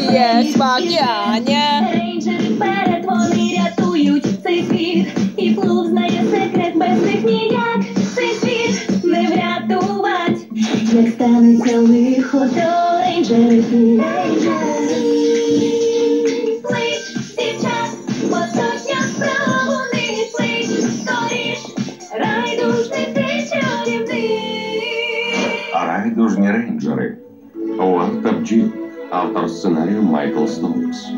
Є смакяння. Рейнджери вперед, вони рятують цей світ. І Флуф знає секрет, без них ніяк цей світ не врятувать. Як станеться лихо, то рейнджери тут. Плить, дівчат, поточня справа вони плить. Скоріш, райдужний ти чарівний. Райдужні рейнджери. Уолтер Джі. Автор сценарію Майкл Стоукс.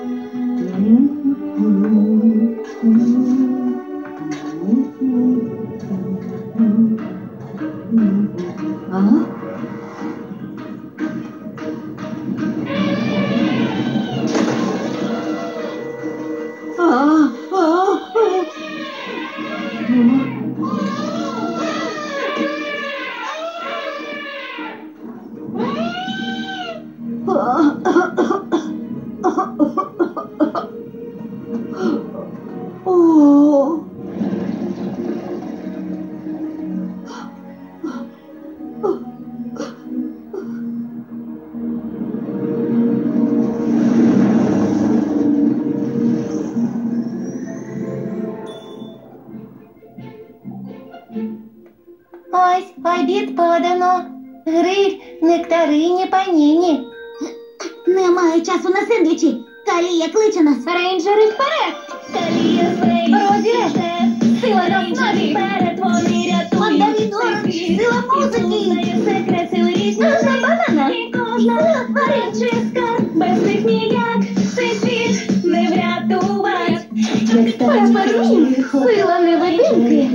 Ось, обід подано. Гриль, нектарині, паніні. Немає часу на сендвічі. Калія кличе нас. Рейнджери вперед! Калія Розірежте. Сила рейнджерів вперед, вони рятують Давід, цей світ. сила музики. І Флуф знає секрет, сили різні. Це банана. І кожна рейнджер скарб, без них ніяк цей світ не врятувать. Як станеться лихо, Сила невидимки.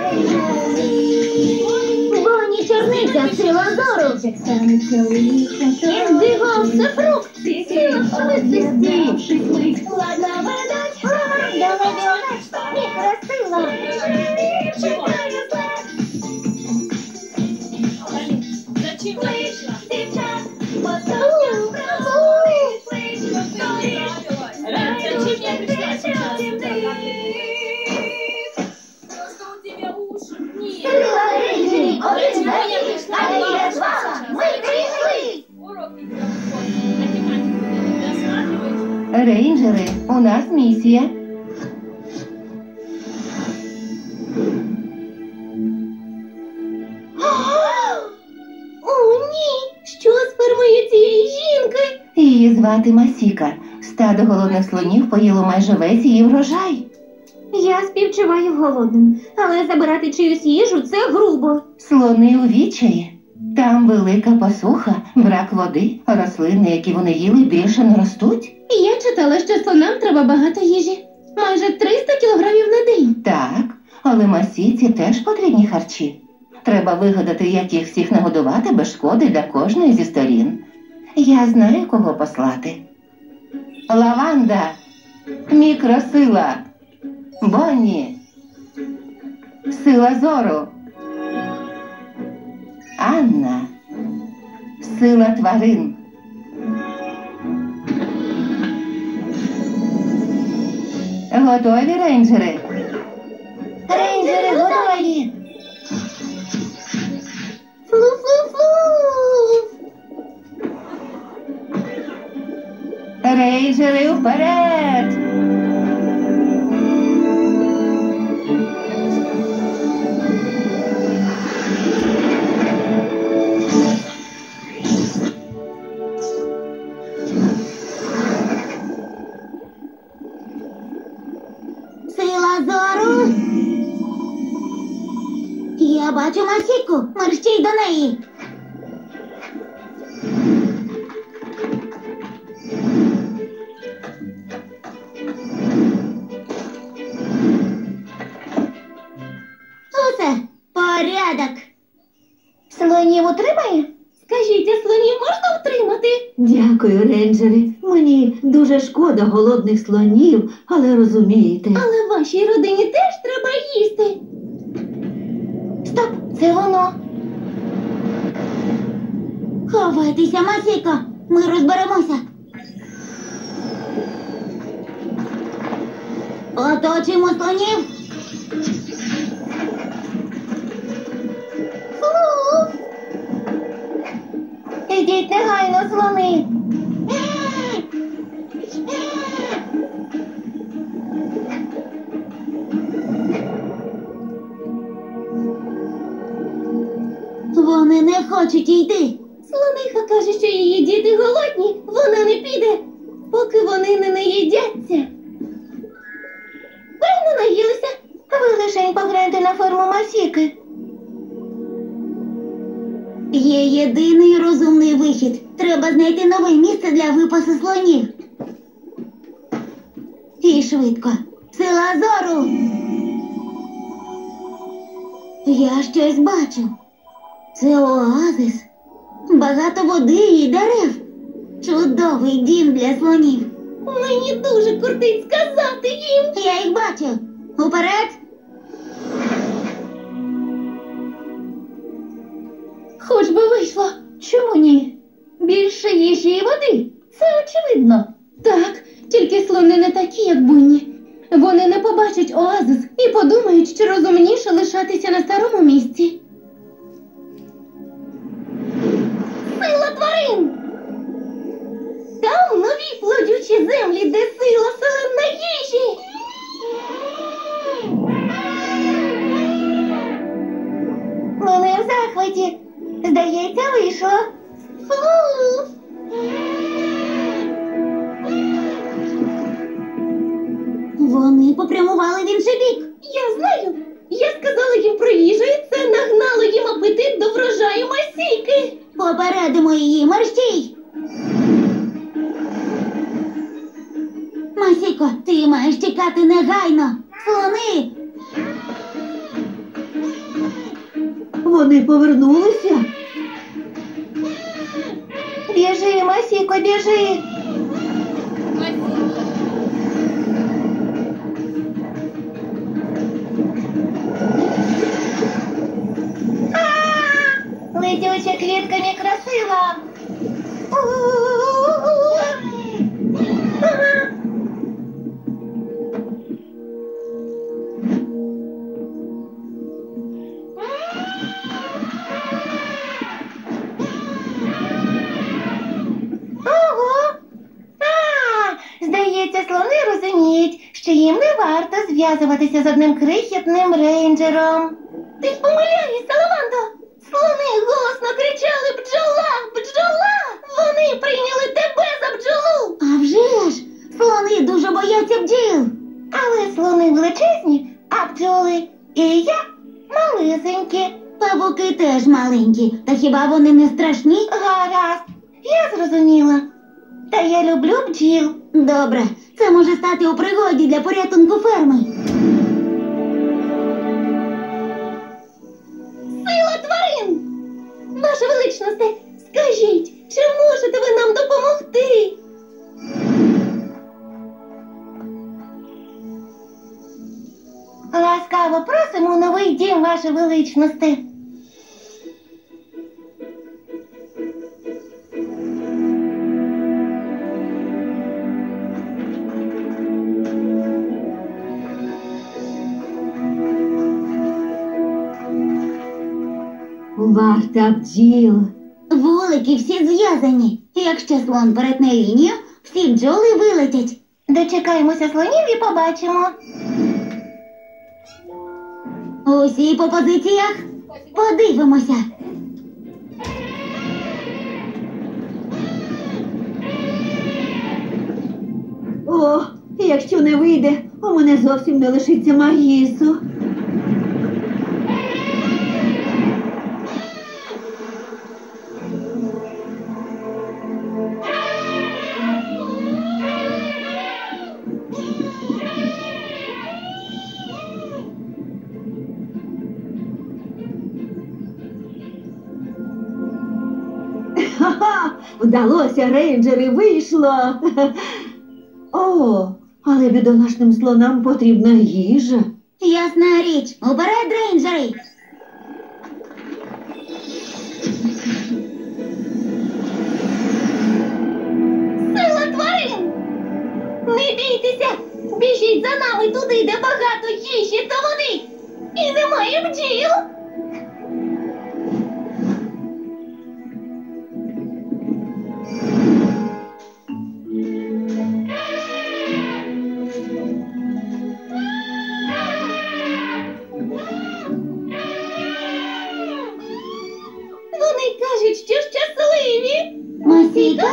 Бонні чорниця, сила зору. як станеться лихо, то Індиго, це фрукт. Сила швидкості. мить ладна видать. Мікросила. Зачем я вийшла? Дівчат, поточня справа вони плить. Скоріш, Зачем я пришла сейчас? райдужний Просто у тебя уши. Нет. Сила рейнджерів. Один Чего я навіть. пришла? Калія звала. Ми прийшли. Урок математику досматриваешь? Рейнджери, у нас місія. О, ні! Що з фермою цієї жінки? Її звати Масіка. Стадо голодних слонів поїло майже весь її врожай. Я співчуваю голодним, але забирати чиюсь їжу – це грубо. Слони у відчаї. Там велика посуха, брак води, рослини, які вони їли, більше не ростуть. Я читала, що слонам треба багато їжі. Майже 300 кілограмів на день. Так, але Масіці теж потрібні харчі. Треба вигадати, як їх всіх нагодувати без шкоди для кожної зі сторін. Я знаю, кого послати. Лаванда, мікросила, Бонні, сила зору, Анна, сила тварин. Готові, рейнджери? Рейнджери готові! Флу-флу-флу! Рейнджери вперед! Сила зору! Я бачу Масіку, мерщій до неї. Усе, порядок. Слонів утримає? Скажіть, а слонів можна втримати? Дякую, рейнджери. Мені дуже шкода голодних слонів, але розумієте. Але вашій родині теж треба їсти. Стоп, це воно. Ховайтеся, Масіко, ми розберемося. Оточимо слонів. Ідіть негайно, слони. Вони не хочуть йти. Слониха каже, що її діти голодні, вона не піде, поки вони не наїдяться. Певно, наїлися. Ви лишень погляньте на ферму Масіки. Є єдиний розумний вихід. Треба знайти нове місце для випасу слонів. І швидко. Сила зору. Я щось бачу. Це оазис. Багато води і дерев. Чудовий дім для слонів. Мені дуже кортить сказати їм. Я їх бачу. Уперед! Хоч би вийшло. Чому ні? Більше їжі і води. Це очевидно. Так, тільки слони не такі, як буйні. Вони не побачать оазис і подумають, що розумніше лишатися на старому місці. Сила тварин! Там нові плодючі землі, де сила селена їжі. Вони в захваті. Здається, вийшло. Фу! Вони попрямували в інший бік. Я знаю. Я сказала їм про їжу, і це нагнало їм апетит до врожаю Масійки. Попередимо її, мерщій! Масіко, ти маєш тікати негайно! Слони! Вони повернулися. Біжи, Масіко, біжи. Летюча квітка некрасива. Ого! Здається, слони розуміють, що їм не варто зв'язуватися з одним крихітним рейнджером. Ти помиляєшся, Лавандо! Слони голосно кричали «Бджола! Бджола!» Вони прийняли тебе за бджолу! А вже ж! Слони дуже бояться бджіл! Але слони величезні, а бджоли і я малесенькі. Павуки теж маленькі, та хіба вони не страшні? Гаразд, я зрозуміла. Та я люблю бджіл. Добре, це може стати у пригоді для порятунку ферми. Сила тварин! Ваше величносте, скажіть, чи можете ви нам допомогти? Ласкаво просимо у новий дім, ваше величносте. Варта бджіл. Вулики всі зв'язані. Якщо слон перетне лінію, всі бджоли вилетять. Дочекаємося слонів і побачимо. Усі по позиціях. Подивимося. О, якщо не вийде, у мене зовсім не лишиться магісу. Ха-ха! Вдалося, рейнджери, вийшло! О, але бідолашним слонам потрібна їжа. Ясна річ. Уперед, рейнджери! Сила тварин! Не бійтеся! Біжіть за нами туди, де багато їжі та води! І немає бджіл! Трійка?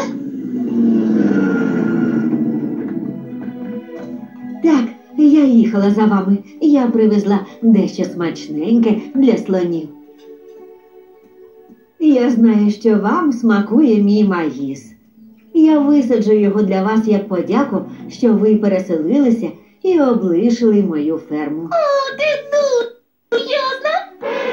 Так, я їхала за вами. Я привезла дещо смачненьке для слонів. Я знаю, що вам смакує мій маїс. Я висаджу його для вас як подяку, що ви переселилися і облишили мою ферму. О, ти серйозно?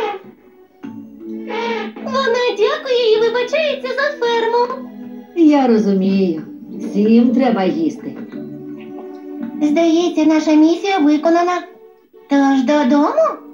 Вона дякує і вибачається за ферму. Я розумію. Всім треба їсти. Здається, наша місія виконана. Тож додому?